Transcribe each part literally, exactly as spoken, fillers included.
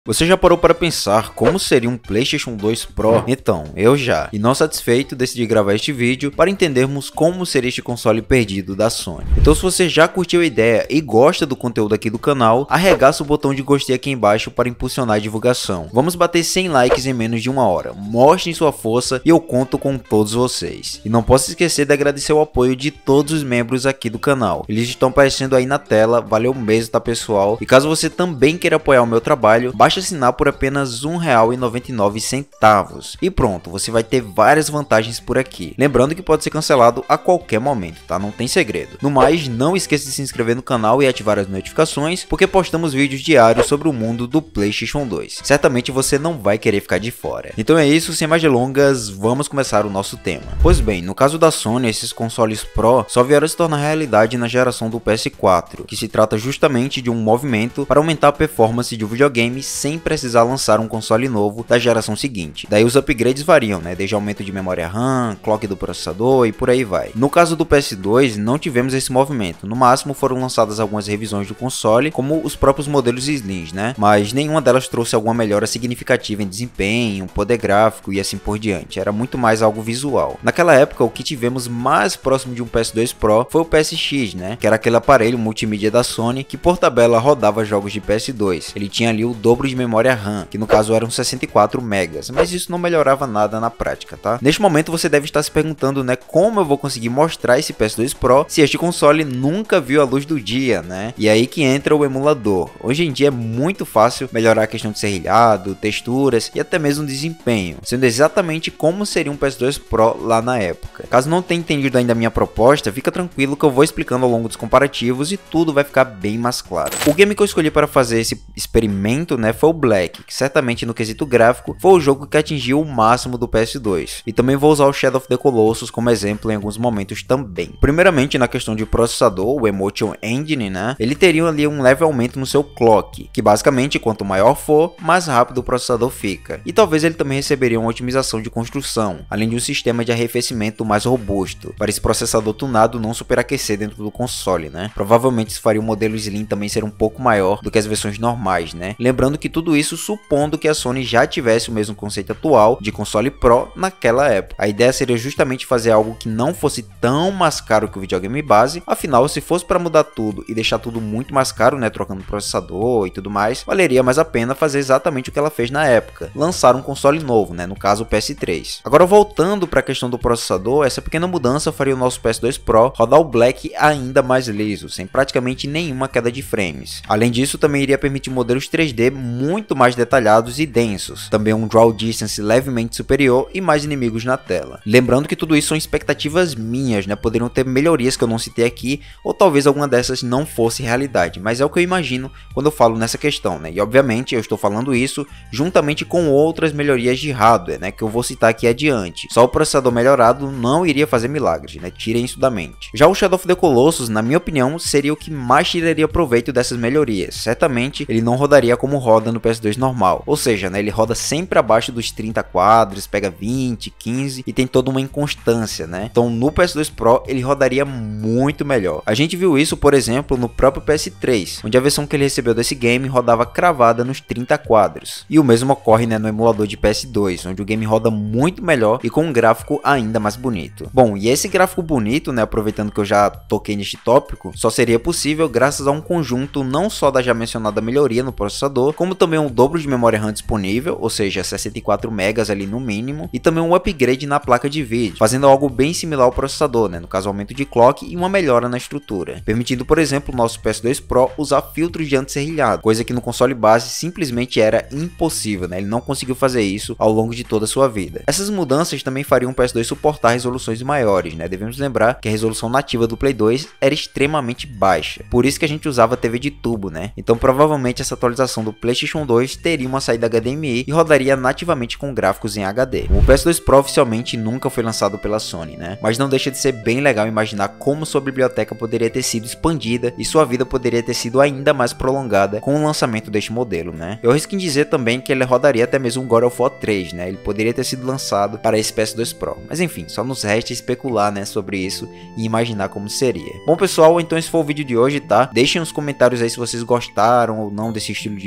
Você já parou para pensar como seria um PlayStation dois Pro? Então, eu já. E não satisfeito, decidi gravar este vídeo para entendermos como seria este console perdido da Sony. Então, se você já curtiu a ideia e gosta do conteúdo aqui do canal, arregaça o botão de gostei aqui embaixo para impulsionar a divulgação. Vamos bater cem likes em menos de uma hora. Mostrem sua força e eu conto com todos vocês. E não posso esquecer de agradecer o apoio de todos os membros aqui do canal. Eles estão aparecendo aí na tela, valeu mesmo, tá pessoal? E caso você também queira apoiar o meu trabalho, basta assinar por apenas um real e noventa e nove centavos. E pronto, você vai ter várias vantagens por aqui. Lembrando que pode ser cancelado a qualquer momento, tá? Não tem segredo. No mais, não esqueça de se inscrever no canal e ativar as notificações, porque postamos vídeos diários sobre o mundo do PlayStation dois. Certamente você não vai querer ficar de fora. Então é isso, sem mais delongas, vamos começar o nosso tema. Pois bem, no caso da Sony, esses consoles Pro só vieram se tornar realidade na geração do P S quatro, que se trata justamente de um movimento para aumentar a performance de um videogame sem precisar lançar um console novo da geração seguinte. Daí os upgrades variam, né? Desde aumento de memória RAM, clock do processador e por aí vai. No caso do P S dois, não tivemos esse movimento. No máximo foram lançadas algumas revisões do console, como os próprios modelos Slims, né? Mas nenhuma delas trouxe alguma melhora significativa em desempenho, poder gráfico e assim por diante. Era muito mais algo visual. Naquela época, o que tivemos mais próximo de um P S dois Pro foi o P S X, né? Que era aquele aparelho multimídia da Sony que por tabela rodava jogos de P S dois. Ele tinha ali o dobro de memória RAM, que no caso eram sessenta e quatro megas, mas isso não melhorava nada na prática, tá? Neste momento você deve estar se perguntando, né, como eu vou conseguir mostrar esse P S dois Pro se este console nunca viu a luz do dia, né? E aí que entra o emulador. Hoje em dia é muito fácil melhorar a questão de serrilhado, texturas e até mesmo desempenho, sendo exatamente como seria um P S dois Pro lá na época. Caso não tenha entendido ainda a minha proposta, fica tranquilo que eu vou explicando ao longo dos comparativos e tudo vai ficar bem mais claro. O game que eu escolhi para fazer esse experimento, né, foi o Black, que certamente no quesito gráfico foi o jogo que atingiu o máximo do P S dois. E também vou usar o Shadow of the Colossus como exemplo em alguns momentos também. Primeiramente, na questão de processador, o Emotion Engine, né, ele teria ali um leve aumento no seu clock, que basicamente quanto maior for, mais rápido o processador fica. E talvez ele também receberia uma otimização de construção, além de um sistema de arrefecimento mais robusto, para esse processador tunado não superaquecer dentro do console, né. Provavelmente isso faria o modelo Slim também ser um pouco maior do que as versões normais, né. Lembrando que tudo isso supondo que a Sony já tivesse o mesmo conceito atual de console Pro naquela época. A ideia seria justamente fazer algo que não fosse tão mais caro que o videogame base, afinal se fosse para mudar tudo e deixar tudo muito mais caro, né, trocando processador e tudo mais, valeria mais a pena fazer exatamente o que ela fez na época, lançar um console novo, né, no caso o P S três. Agora voltando para a questão do processador, essa pequena mudança faria o nosso P S dois Pro rodar o Black ainda mais liso, sem praticamente nenhuma queda de frames. Além disso, também iria permitir modelos três D muito mais detalhados e densos, também um draw distance levemente superior e mais inimigos na tela. Lembrando que tudo isso são expectativas minhas, né? Poderiam ter melhorias que eu não citei aqui, ou talvez alguma dessas não fosse realidade, mas é o que eu imagino quando eu falo nessa questão, né? E obviamente eu estou falando isso juntamente com outras melhorias de hardware, né? Que eu vou citar aqui adiante. Só o processador melhorado não iria fazer milagres, né? Tirem isso da mente. Já o Shadow of the Colossus, na minha opinião, seria o que mais tiraria proveito dessas melhorias. Certamente ele não rodaria como roda no P S dois normal, ou seja, né, ele roda sempre abaixo dos trinta quadros, pega vinte, quinze e tem toda uma inconstância, né? Então no P S dois Pro ele rodaria muito melhor. A gente viu isso, por exemplo, no próprio P S três, onde a versão que ele recebeu desse game rodava cravada nos trinta quadros. E o mesmo ocorre, né, no emulador de P S dois, onde o game roda muito melhor e com um gráfico ainda mais bonito. Bom, e esse gráfico bonito, né, aproveitando que eu já toquei neste tópico, só seria possível graças a um conjunto não só da já mencionada melhoria no processador, como também um dobro de memória RAM disponível, ou seja, sessenta e quatro megas ali no mínimo, e também um upgrade na placa de vídeo, fazendo algo bem similar ao processador, né, no caso aumento de clock e uma melhora na estrutura, permitindo, por exemplo, o nosso P S dois Pro usar filtros de anti-serrilhado, coisa que no console base simplesmente era impossível, né, ele não conseguiu fazer isso ao longo de toda a sua vida. Essas mudanças também fariam o P S dois suportar resoluções maiores, né, devemos lembrar que a resolução nativa do Play dois era extremamente baixa, por isso que a gente usava T V de tubo, né, então provavelmente essa atualização do PlayStation dois teria uma saída H D M I e rodaria nativamente com gráficos em H D. O P S dois Pro oficialmente nunca foi lançado pela Sony, né? Mas não deixa de ser bem legal imaginar como sua biblioteca poderia ter sido expandida e sua vida poderia ter sido ainda mais prolongada com o lançamento deste modelo, né? Eu risco em dizer também que ele rodaria até mesmo um God of War três, né? Ele poderia ter sido lançado para esse P S dois Pro. Mas enfim, só nos resta especular, né, sobre isso e imaginar como seria. Bom pessoal, então esse foi o vídeo de hoje, tá? Deixem nos comentários aí se vocês gostaram ou não desse estilo de vídeo.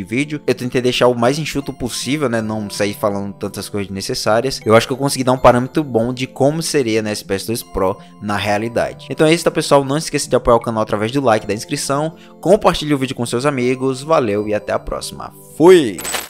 eu tentei deixar o mais enxuto possível, né, não sair falando tantas coisas desnecessárias. Eu acho que eu consegui dar um parâmetro bom de como seria, né, esse P S dois Pro na realidade. Então é isso, tá, pessoal? Não esqueça de apoiar o canal através do like, da inscrição, compartilhe o vídeo com seus amigos, valeu e até a próxima. Fui!